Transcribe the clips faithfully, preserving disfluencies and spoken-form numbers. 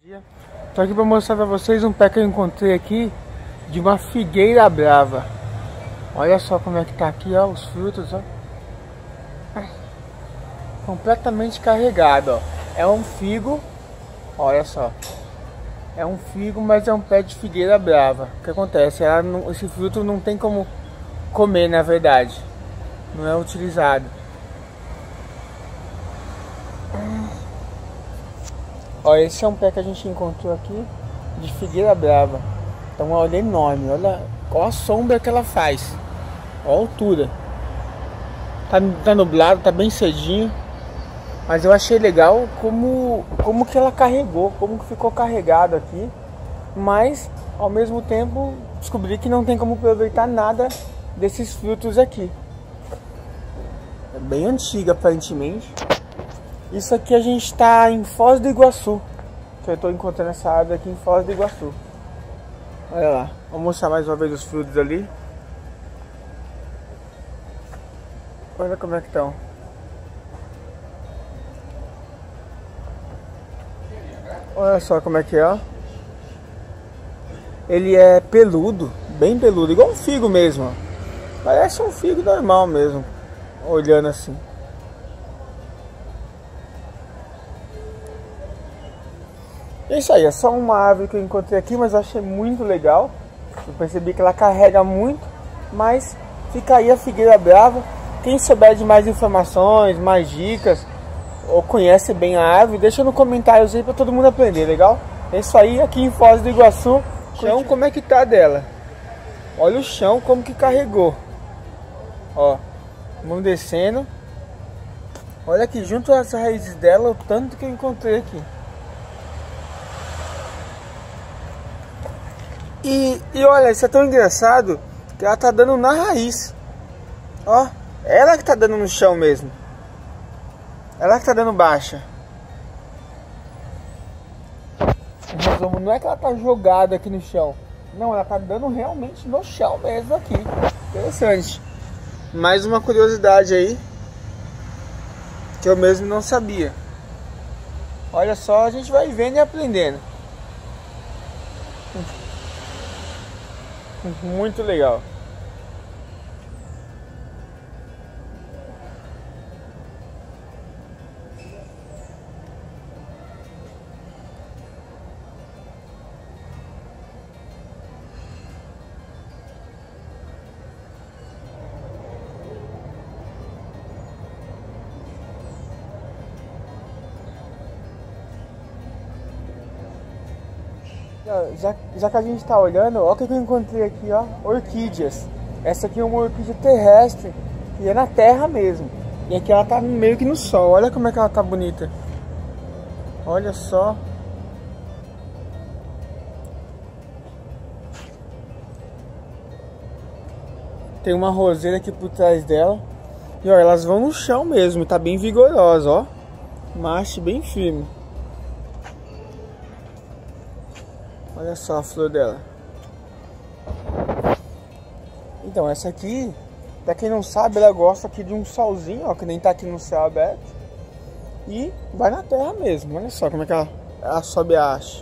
Tô aqui para mostrar para vocês um pé que eu encontrei aqui de uma figueira brava. Olha só como é que tá aqui, ó, os frutos, ó. Completamente carregado, ó. É um figo, olha só. É um figo, mas é um pé de figueira brava. O que acontece? Ela não, esse fruto não tem como comer, na verdade. Não é utilizado. Ó, esse é um pé que a gente encontrou aqui de figueira brava. Então olha, é enorme. Olha, olha a sombra que ela faz. Olha a altura. Tá, tá nublado, tá bem cedinho. Mas eu achei legal como, como que ela carregou, como que ficou carregado aqui. Mas ao mesmo tempo descobri que não tem como aproveitar nada desses frutos aqui. É bem antiga aparentemente. Isso aqui a gente está em Foz do Iguaçu. Que eu estou encontrando essa árvore aqui em Foz do Iguaçu. Olha lá, vou mostrar mais uma vez os frutos ali. Olha como é que estão. Olha só como é que é, ó. Ele é peludo, bem peludo, igual um figo mesmo, ó. Parece um figo normal mesmo, olhando assim. É isso aí, é só uma árvore que eu encontrei aqui, mas eu achei muito legal. Eu percebi que ela carrega muito, mas fica aí a figueira brava. Quem souber de mais informações, mais dicas, ou conhece bem a árvore, deixa no comentários aí pra todo mundo aprender, legal? É isso aí, aqui em Foz do Iguaçu. O chão como é que tá dela. Olha o chão como que carregou. Ó, vamos descendo. Olha aqui, junto às raízes dela, o tanto que eu encontrei aqui. E, e olha, isso é tão engraçado que ela tá dando na raiz. Ó, ela que tá dando no chão mesmo. Ela que tá dando baixa. Em resumo, não é que ela tá jogada aqui no chão. Não, ela tá dando realmente no chão mesmo aqui. Interessante. Mais uma curiosidade aí que eu mesmo não sabia. Olha só, a gente vai vendo e aprendendo. Muito legal. Já, já que a gente tá olhando, olha o que eu encontrei aqui, ó, orquídeas. Essa aqui é uma orquídea terrestre e é na terra mesmo. E aqui ela tá meio que no sol. Olha como é que ela tá bonita. Olha só. Tem uma roseira aqui por trás dela. E ó, elas vão no chão mesmo, tá bem vigorosa, ó. Macho bem firme. Olha só a flor dela. Então, essa aqui, pra quem não sabe, ela gosta aqui de um solzinho, ó, que nem tá aqui no céu aberto. E vai na terra mesmo. Olha só como é que ela, ela sobe a haste.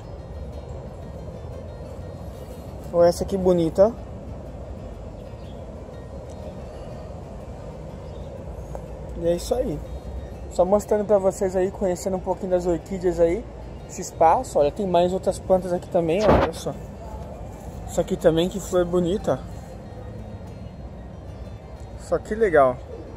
Olha essa aqui bonita, ó. E é isso aí. Só mostrando pra vocês aí, conhecendo um pouquinho das orquídeas aí. Esse espaço, olha, tem mais outras plantas aqui também, ó, olha só. Isso aqui também, que flor bonita, ó. Só que legal.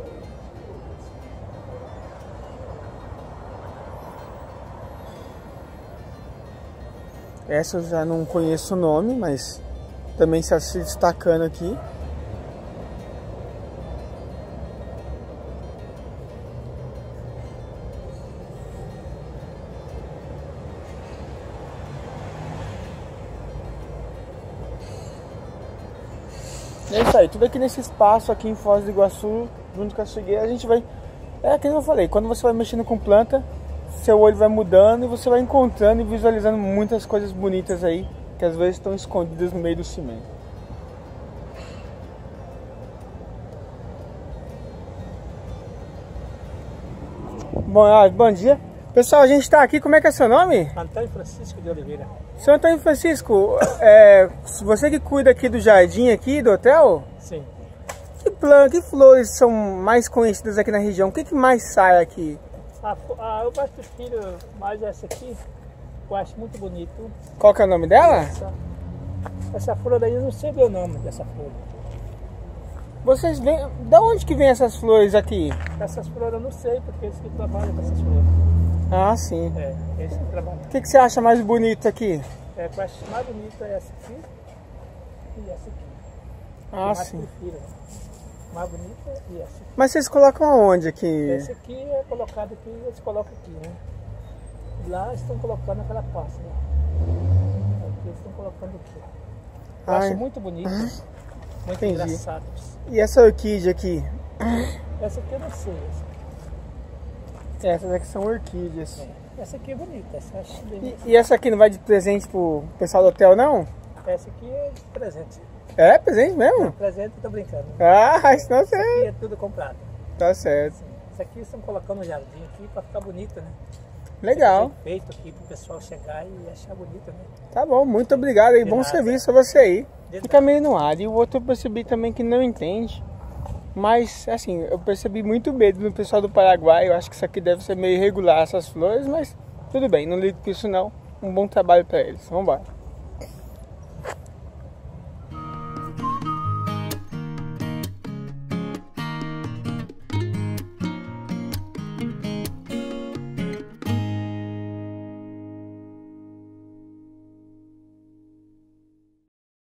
Essa eu já não conheço o nome, mas também está se destacando aqui. É isso aí, tudo aqui nesse espaço aqui em Foz do Iguaçu, junto com a figueira, a gente vai... É aquilo que eu falei, quando você vai mexendo com planta, seu olho vai mudando e você vai encontrando e visualizando muitas coisas bonitas aí, que às vezes estão escondidas no meio do cimento. Bom, ah, bom dia. Pessoal, a gente está aqui, como é que é seu nome? Antônio Francisco de Oliveira. Seu Antônio Francisco, é, você que cuida aqui do jardim aqui, do hotel? Sim. Que planta, que flores são mais conhecidas aqui na região? O que, que mais sai aqui? A, a, eu gosto prefiro mais essa aqui, eu acho muito bonito. Qual que é o nome dela? Essa, essa flor daí, eu não sei o nome dessa flor. Vocês vêm, da onde que vem essas flores aqui? Essas flores eu não sei, porque eles que trabalham com essas flores. Ah, sim. É, eles que trabalham. O que, que você acha mais bonito aqui? É, eu acho mais bonita é essa aqui e essa aqui. Ah, eu mais sim. prefiro. Mais bonita e essa aqui. Mas vocês colocam aonde aqui? Esse aqui é colocado aqui, eles colocam aqui, né? Lá estão colocando naquela pasta, né? Aqui eles estão colocando aqui. Eu Ai. acho muito bonito, muito Entendi. engraçado. E essa orquídea aqui? Essa aqui eu não sei. Essa, Essas aqui são orquídeas. é. Essa aqui é bonita, essa eu acho bem. E, e essa aqui não vai de presente pro pessoal do hotel, não? Essa aqui é de presente. É, presente mesmo? Presente, tô brincando. Ah, isso não Essa sei. aqui é tudo comprado. Tá certo. Essa aqui estão colocando no jardim aqui para ficar bonito, né? Legal. Feito aqui pro pessoal chegar e achar bonito, né? Tá bom, muito obrigado aí. De Bom nada. serviço a você aí. De Fica meio no ar. E o outro eu percebi também que não entende. Mas, assim, eu percebi muito medo no pessoal do Paraguai. Eu acho que isso aqui deve ser meio irregular, essas flores. Mas tudo bem, não ligo com isso não. Um bom trabalho pra eles. Vamos embora.